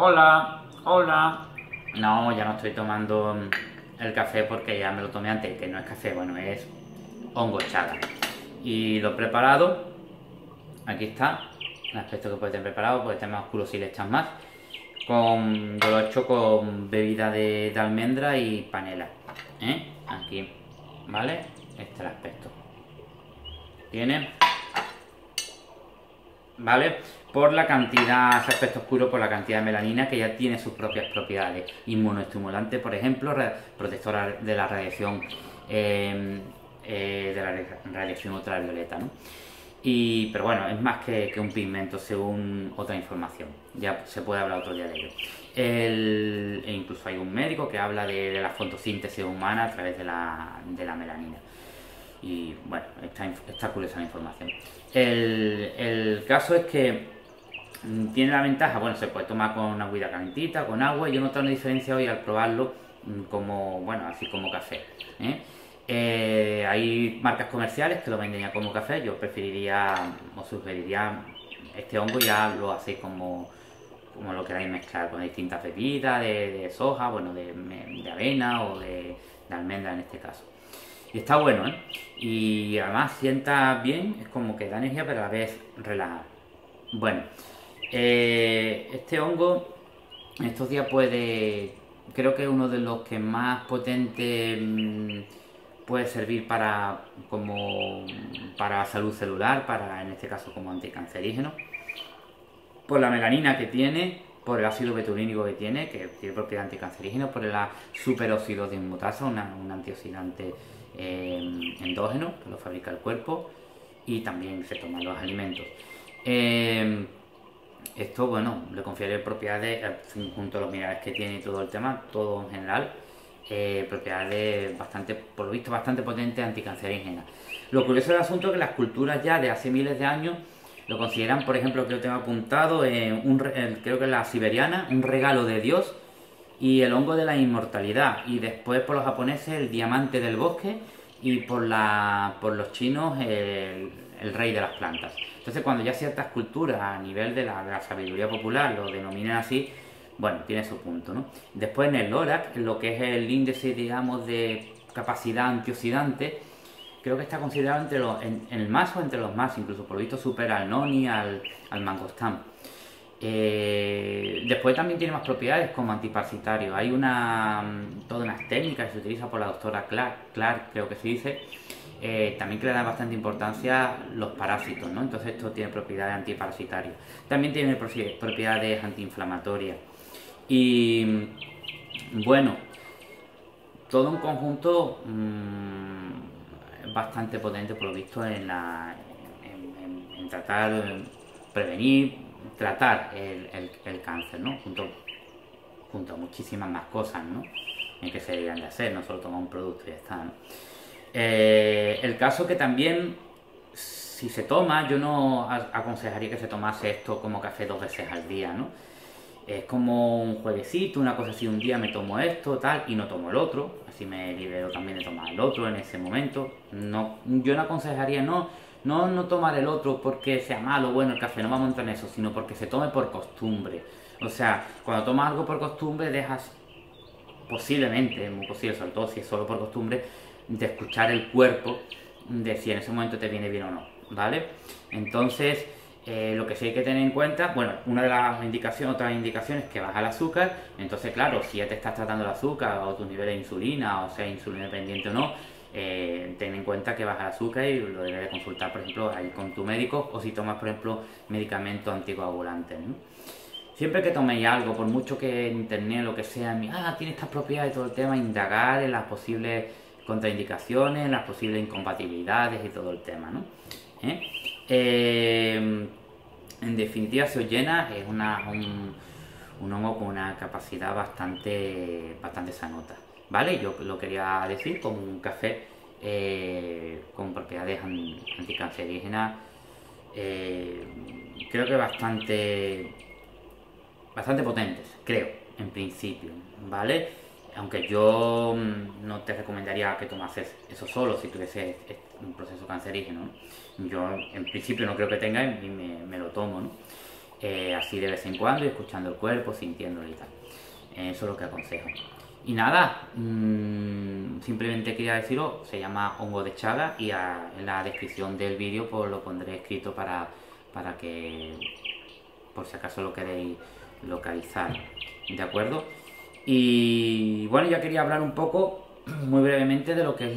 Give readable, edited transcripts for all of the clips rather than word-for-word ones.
Hola, hola. No, ya no estoy tomando el café porque ya me lo tomé antes, que no es café, bueno, es hongo chaga. Y lo he preparado, aquí está, el aspecto que puede tener preparado, puede estar más oscuro si le echas más. Yo lo he hecho con bebida de almendra y panela. Aquí, ¿vale? Este es el aspecto. Tiene, ¿vale? Por la cantidad, ese aspecto oscuro, por la cantidad de melanina que ya tiene sus propias propiedades. Inmunoestimulante, por ejemplo, protectora de la radiación, de la radiación ultravioleta, ¿no? Pero bueno, es más que un pigmento según otra información. Ya se puede hablar otro día de ello. E incluso hay un médico que habla de la fotosíntesis humana a través de la melanina. Y bueno, está curiosa la información. El caso es que tiene la ventaja, bueno, se puede tomar con una agüita calentita, con agua. Y yo noto una diferencia hoy al probarlo como, bueno, así como café. Hay marcas comerciales que lo venden ya como café. Yo preferiría, os sugeriría, este hongo ya lo hacéis como lo queráis mezclar con distintas bebidas, de soja, bueno, de avena o de almendra en este caso. Y está bueno, ¿eh? Y además sienta bien, es como que da energía pero a la vez relaja. Bueno, este hongo en estos días creo que es uno de los que más potente puede servir para salud celular, en este caso como anticancerígeno, por la melanina que tiene, por el ácido betulínico que tiene propiedad anticancerígena, por la superóxido dismutasa, un antioxidante endógeno que lo fabrica el cuerpo, y también se toman los alimentos. Esto, bueno, le confiere propiedades, junto a los minerales que tiene y todo el tema, todo en general, propiedades bastante, por lo visto, bastante potentes anticancerígenas. Lo curioso del asunto es que las culturas ya de hace miles de años lo consideran, por ejemplo, que lo tengo apuntado, creo que la siberiana, un regalo de Dios, y el hongo de la inmortalidad. Y después por los japoneses el diamante del bosque, y por los chinos el rey de las plantas. Entonces cuando ya ciertas culturas a nivel de la sabiduría popular lo denominan así, bueno, tiene su punto, ¿no? Después en el LORAC, lo que es el índice, digamos, de capacidad antioxidante, creo que está considerado en el más o entre los más, incluso por lo visto supera al noni, al mangostán. Después también tiene más propiedades como antiparasitario. Hay todas unas técnicas que se utiliza por la doctora Clark, creo que se dice, también que le da bastante importancia los parásitos, ¿no? Entonces esto tiene propiedades antiparasitarias. También tiene propiedades antiinflamatorias. Y bueno, todo un conjunto bastante potente por lo visto en tratar, prevenir, tratar el cáncer, ¿no? Junto a muchísimas más cosas, ¿no? En que se deberían de hacer, no solo tomar un producto y ya está, ¿no? El caso que también, si se toma, yo no aconsejaría que se tomase esto como café 2 veces al día, ¿no? Es como un jueguecito, una cosa así, un día me tomo esto, tal, y no tomo el otro, así me libero también de tomar el otro en ese momento. No, yo no aconsejaría no tomar el otro porque sea malo o bueno el café, no vamos a entrar en eso, sino porque se tome por costumbre. O sea, cuando tomas algo por costumbre dejas posiblemente, muy posible, sobre todo si es solo por costumbre, de escuchar el cuerpo de si en ese momento te viene bien o no, ¿vale? Entonces, lo que sí hay que tener en cuenta, bueno, una de las indicaciones, otras indicaciones es que baja el azúcar. Entonces, claro, si ya te estás tratando el azúcar o tus niveles de insulina, o sea, insulina dependiente o no, ten en cuenta que baja el azúcar y lo debes de consultar, por ejemplo, ahí con tu médico, o si tomas, por ejemplo, medicamentos anticoagulantes, ¿no? Siempre que toméis algo, por mucho que en internet lo que sea, tiene estas propiedades y todo el tema, indagar en las posibles contraindicaciones, en las posibles incompatibilidades y todo el tema, ¿no? ¿Eh? Eh, en definitiva, se os llena, es un hongo con una capacidad bastante sanota, ¿vale? Yo lo quería decir como un café con propiedades anticancerígenas, eh, creo que bastante potentes, creo, en principio, ¿vale? Aunque yo no te recomendaría que tomases eso solo si tuviese un proceso cancerígeno, ¿no? Yo en principio no creo que tenga y me lo tomo, ¿no? así de vez en cuando, y escuchando el cuerpo, sintiéndolo y tal. Eso es lo que aconsejo. Y nada, simplemente quería deciros, se llama hongo de Chagas, y en la descripción del vídeo pues lo pondré escrito para que, por si acaso lo queréis localizar, ¿de acuerdo? Y bueno, ya quería hablar un poco, muy brevemente, de lo que es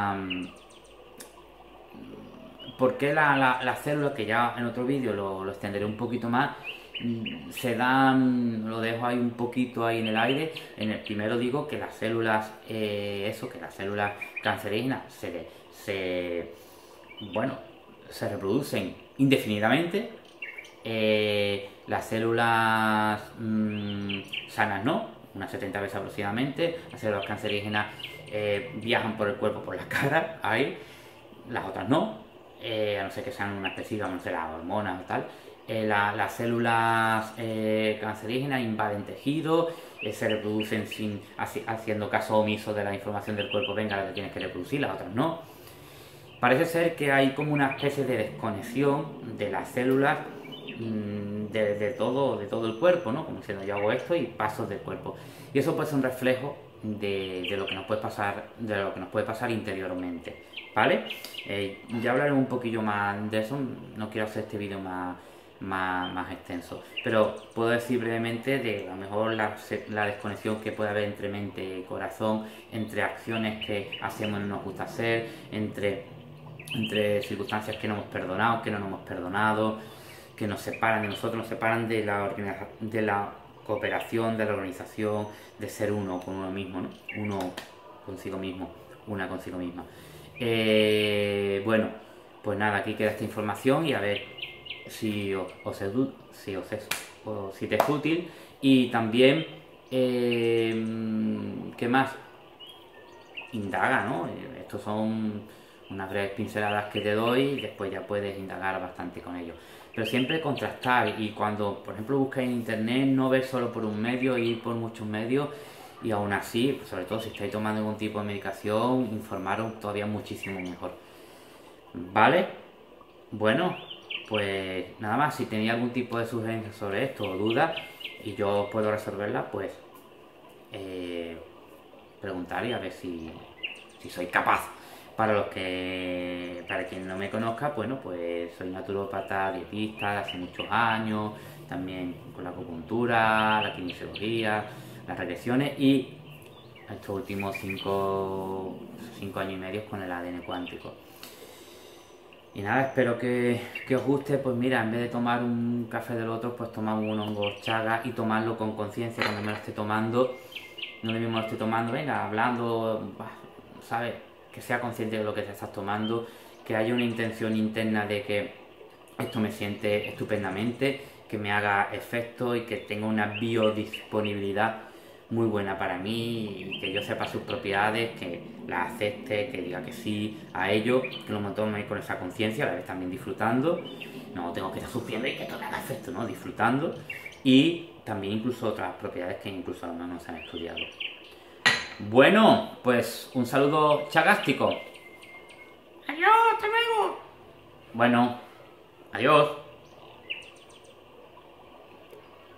por qué las células, que ya en otro vídeo lo extenderé un poquito más, se dan, lo dejo ahí un poquito ahí en el aire. En el primero digo que las células, que las células cancerígenas bueno, se reproducen indefinidamente. Las células sanas no, unas 70 veces aproximadamente. Las células cancerígenas viajan por el cuerpo, por la cara, ahí. Las otras no, a no ser que sean una especie, vamos a ser las hormonas o tal. Las células cancerígenas invaden tejidos, se reproducen haciendo caso omiso de la información del cuerpo, venga, la que tienes que reproducir, las otras no. Parece ser que hay como una especie de desconexión de las células de todo el cuerpo, ¿no? Como diciendo, yo hago esto y paso del cuerpo. Y eso puede ser un reflejo de lo que nos puede pasar, interiormente, ¿vale? Ya hablaré un poquillo más de eso, no quiero hacer este vídeo más extenso, pero puedo decir brevemente de a lo mejor la desconexión que puede haber entre mente y corazón, entre acciones que hacemos y no nos gusta hacer, entre circunstancias que no hemos perdonado, que no nos hemos perdonado, que nos separan de nosotros, nos separan de la cooperación, de la organización, de ser uno con uno mismo, ¿no? Uno consigo mismo, una consigo misma. Bueno, pues nada, aquí queda esta información, y a ver si te es útil. Y también, ¿qué más? Indaga, ¿no? Estos son unas breves pinceladas que te doy, y después ya puedes indagar bastante con ello. Pero siempre contrastar, y cuando, por ejemplo, buscas en internet, no ver solo por un medio, ir por muchos medios, y aún así, pues sobre todo si estáis tomando algún tipo de medicación, informaros todavía muchísimo mejor. ¿Vale? Bueno, pues nada más, si tenéis algún tipo de sugerencia sobre esto o dudas y yo puedo resolverla, pues preguntar y a ver si soy capaz. Para quien no me conozca, bueno, pues soy naturópata, dietista hace muchos años, también con la acupuntura, la kinesiología, las regresiones, y estos últimos 5 años y medio con el ADN cuántico. Y nada, espero que os guste. Pues mira, en vez de tomar un café del otro, pues tomamos un hongo chaga, y tomarlo con conciencia cuando me lo esté tomando. No lo mismo lo estoy tomando, venga, hablando, ¿sabes? Que sea consciente de lo que te estás tomando, que haya una intención interna de que esto me siente estupendamente, que me haga efecto y que tenga una biodisponibilidad muy buena para mí, y que yo sepa sus propiedades, que las acepte, que diga que sí a ello, que lo tome con esa conciencia, a la vez también disfrutando. No tengo que estar sufriendo y que esto me haga efecto, ¿no? Disfrutando. Y también incluso otras propiedades que incluso a lo mejor no se han estudiado. Bueno, pues un saludo chagástico. Adiós, hasta luego. Bueno, adiós.